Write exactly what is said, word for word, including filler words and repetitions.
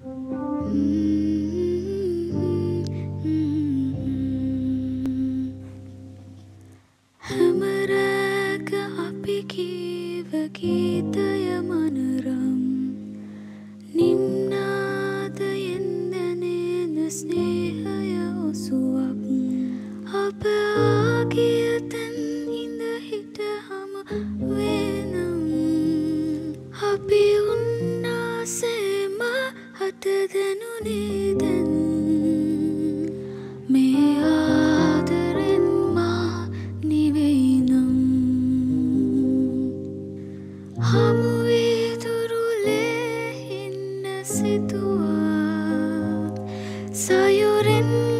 හැමරෑක අපි කීව ගීතය මනරම් නිම්නාදයෙන් දැනෙන ස්නේහය ඔසුවක් අප ආගිය තැන් ඉඳ හිට හම වෙනම් අපි උන්නාසේම හට දැනුනේ දැන් මේ ආදරෙන් මා නිවෙයිනම් හමුවී දුරුලේ ඉන්න සිතුවා සයුරෙන්